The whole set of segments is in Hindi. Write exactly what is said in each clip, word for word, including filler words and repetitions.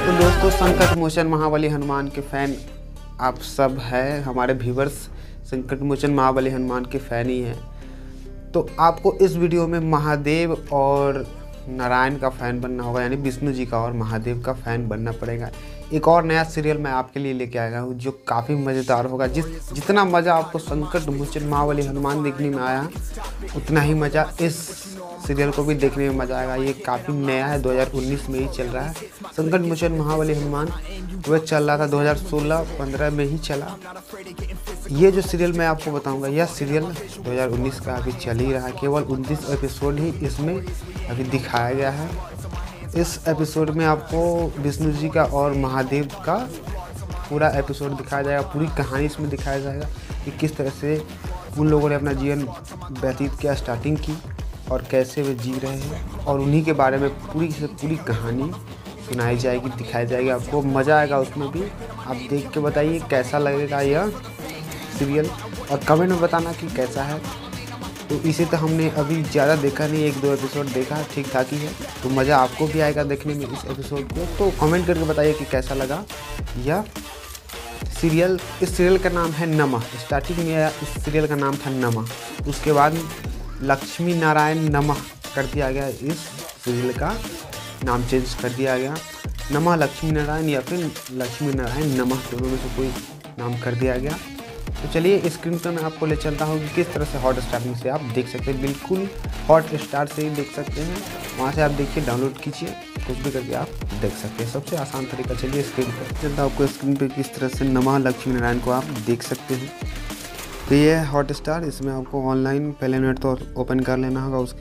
तो दोस्तों, संकट मोचन महाबली हनुमान के फैन आप सब हैं, हमारे व्यूवर्स संकट मोचन महाबली हनुमान के फ़ैन ही हैं। तो आपको इस वीडियो में महादेव और नारायण का फ़ैन बनना होगा, यानी विष्णु जी का और महादेव का फ़ैन बनना पड़ेगा। एक और नया सीरियल मैं आपके लिए लेके आया हूँ जो काफ़ी मज़ेदार होगा। जिस जितना मज़ा आपको संकट मोचन महाबली हनुमान देखने में आया, उतना ही मज़ा इस सीरियल को भी देखने में मज़ा आएगा। ये काफ़ी नया है, दो हज़ार उन्नीस में ही चल रहा है। संकट मोचन महाबली हनुमान वह चल रहा था दो हज़ार सोलह पंद्रह में ही चला। ये जो सीरियल मैं आपको बताऊंगा, यह सीरियल दो हज़ार उन्नीस का अभी चल ही रहा है। केवल उनतीस एपिसोड ही इसमें अभी दिखाया गया है। इस एपिसोड में आपको विष्णु जी का और महादेव का पूरा एपिसोड दिखाया जाएगा। पूरी कहानी इसमें दिखाया जाएगा कि किस तरह से उन लोगों ने अपना जीवन व्यतीत किया, स्टार्टिंग की, और कैसे वे जी रहे हैं, और उन्हीं के बारे में पूरी से पूरी कहानी सुनाई जाएगी, दिखाई जाएगी। आपको मज़ा आएगा उसमें भी। आप देख के बताइए कैसा लगेगा यह सीरियल, और कमेंट में बताना कि कैसा है। तो इसे तो हमने अभी ज़्यादा देखा नहीं, एक दो एपिसोड देखा, ठीक ठाक ही है। तो मज़ा आपको भी आएगा देखने में इस एपिसोड को। तो कमेंट करके बताइए कि कैसा लगा यह सीरियल। इस सीरियल का नाम है नमः। स्टार्टिंग में इस सीरियल का नाम था नमः, उसके बाद लक्ष्मी नारायण नमः कर दिया गया। इस सीरियल का नाम चेंज कर दिया गया, नमः लक्ष्मी नारायण या फिर लक्ष्मी नारायण नमः, दोनों में से कोई नाम कर दिया गया। तो चलिए स्क्रीन पर मैं आपको ले चलता हूँ कि किस तरह से हॉट स्टार में से आप देख सकते हैं। बिल्कुल हॉट स्टार से ही देख सकते हैं, वहाँ से आप देखिए, डाउनलोड कीजिए, कुछ भी करके आप देख सकते हैं। सबसे आसान तरीका, चलिए स्क्रीन पर चलता हूँ आपको स्क्रीन पर किस तरह से नमः लक्ष्मी नारायण को आप देख सकते हैं। तो ये है हॉट स्टार। इसमें आपको ऑनलाइन पहले नेट तो ओपन कर लेना होगा। उसके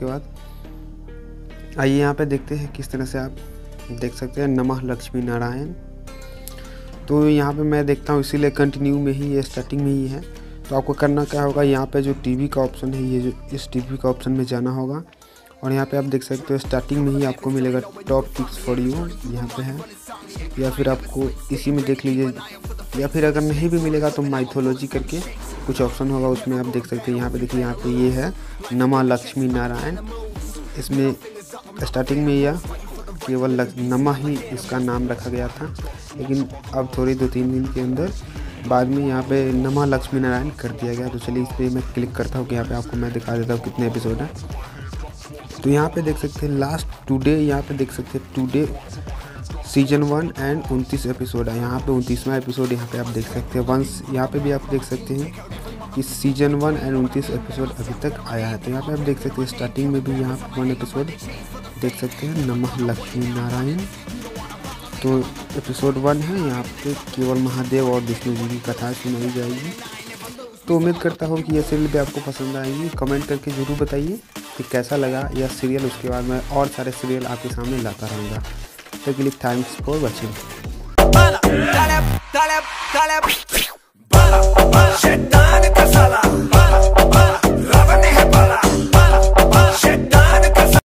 बाद आइए यहाँ पे देखते हैं किस तरह से आप देख सकते हैं नमः लक्ष्मी नारायण। तो यहाँ पे मैं देखता हूँ, इसीलिए कंटिन्यू में ही, ये स्टार्टिंग में ही है। तो आपको करना क्या होगा, यहाँ पे जो टीवी का ऑप्शन है, ये जो इस टीवी का ऑप्शन में जाना होगा, और यहाँ पे आप देख सकते हो स्टार्टिंग में ही आपको मिलेगा टॉप पिक्स फॉर यू, यहाँ पे है। या फिर आपको इसी में देख लीजिए, या फिर अगर नहीं भी मिलेगा तो माइथोलॉजी करके कुछ ऑप्शन होगा, उसमें आप देख सकते हैं। यहाँ पे देखिए, यहाँ पे ये है नमः लक्ष्मी नारायण। इसमें स्टार्टिंग में यह केवल नमः ही इसका नाम रखा गया था, लेकिन अब थोड़ी दो तीन दिन के अंदर बाद में यहाँ पे नमः लक्ष्मी नारायण कर दिया गया। तो चलिए इस पर मैं क्लिक करता हूँ कि यहाँ पे आपको मैं दिखा देता हूँ कितने एपिसोड हैं। तो यहाँ पे देख सकते हैं लास्ट टुडे, यहाँ पे देख सकते हैं टुडे सीजन वन एंड उनतीस एपिसोड है। यहाँ पे उनतीसवां एपिसोड यहाँ पे आप देख सकते हैं। वंस यहाँ पे भी आप देख सकते हैं कि सीजन वन एंड उनतीस एपिसोड अभी तक आया है। तो यहाँ पे आप देख सकते हैं स्टार्टिंग में भी यहाँ पे वन एपिसोड देख सकते हैं, नमः लक्ष्मी नारायण। तो एपिसोड वन है, यहाँ पे केवल महादेव और विष्णु जी की कथा सुनाई जाएगी। तो उम्मीद करता हूँ कि यह सीरियल भी आपको पसंद आएगी। कमेंट करके ज़रूर बताइए कि कैसा लगा यह सीरियल। उसके बाद मैं और सारे सीरियल आपके सामने लाता रहूँगा। तो के लिए थैंक्स फॉर वॉचिंग।